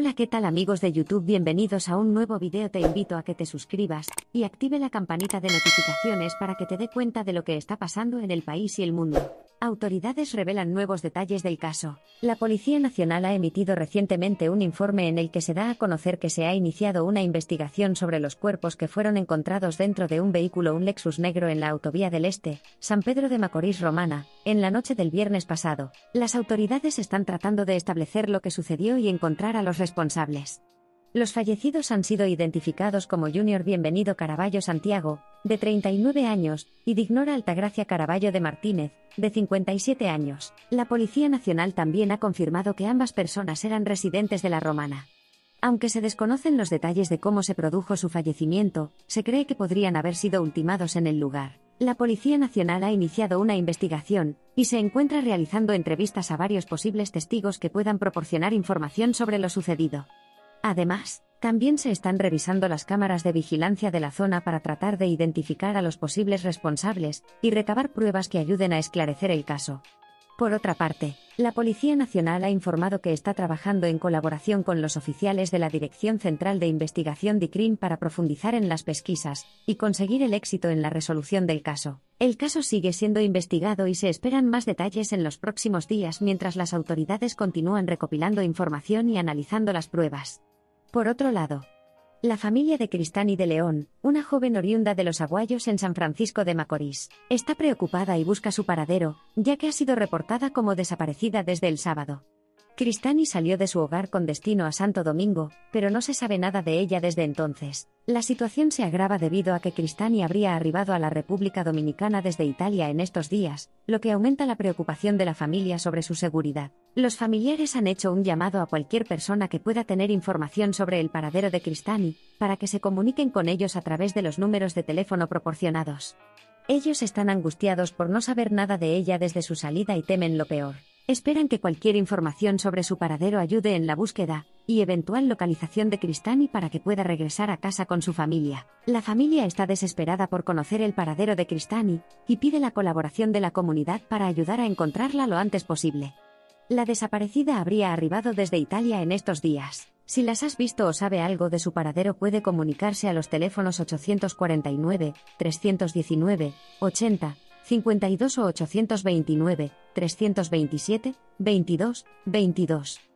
Hola, ¿qué tal amigos de YouTube? Bienvenidos a un nuevo video. Te invito a que te suscribas y active la campanita de notificaciones para que te dé cuenta de lo que está pasando en el país y el mundo. Autoridades revelan nuevos detalles del caso. La Policía Nacional ha emitido recientemente un informe en el que se da a conocer que se ha iniciado una investigación sobre los cuerpos que fueron encontrados dentro de un vehículo, un Lexus negro en la Autovía del Este, San Pedro de Macorís, Romana, en la noche del viernes pasado. Las autoridades están tratando de establecer lo que sucedió y encontrar a los responsables. Los fallecidos han sido identificados como Junior Bienvenido Caraballo Santiago, de 39 años, y Dignora Altagracia Caraballo de Martínez, de 57 años. La Policía Nacional también ha confirmado que ambas personas eran residentes de La Romana. Aunque se desconocen los detalles de cómo se produjo su fallecimiento, se cree que podrían haber sido ultimados en el lugar. La Policía Nacional ha iniciado una investigación, y se encuentra realizando entrevistas a varios posibles testigos que puedan proporcionar información sobre lo sucedido. Además, también se están revisando las cámaras de vigilancia de la zona para tratar de identificar a los posibles responsables y recabar pruebas que ayuden a esclarecer el caso. Por otra parte, la Policía Nacional ha informado que está trabajando en colaboración con los oficiales de la Dirección Central de Investigación DICRIM para profundizar en las pesquisas y conseguir el éxito en la resolución del caso. El caso sigue siendo investigado y se esperan más detalles en los próximos días mientras las autoridades continúan recopilando información y analizando las pruebas. Por otro lado, la familia de Cristani de León, una joven oriunda de Los Aguayos en San Francisco de Macorís, está preocupada y busca su paradero, ya que ha sido reportada como desaparecida desde el sábado. Cristani salió de su hogar con destino a Santo Domingo, pero no se sabe nada de ella desde entonces. La situación se agrava debido a que Cristani habría arribado a la República Dominicana desde Italia en estos días, lo que aumenta la preocupación de la familia sobre su seguridad. Los familiares han hecho un llamado a cualquier persona que pueda tener información sobre el paradero de Cristani, para que se comuniquen con ellos a través de los números de teléfono proporcionados. Ellos están angustiados por no saber nada de ella desde su salida y temen lo peor. Esperan que cualquier información sobre su paradero ayude en la búsqueda y eventual localización de Cristani para que pueda regresar a casa con su familia. La familia está desesperada por conocer el paradero de Cristani y pide la colaboración de la comunidad para ayudar a encontrarla lo antes posible. La desaparecida habría arribado desde Italia en estos días. Si las has visto o sabe algo de su paradero, puede comunicarse a los teléfonos 849 319 80 52 o 829 327 22 22.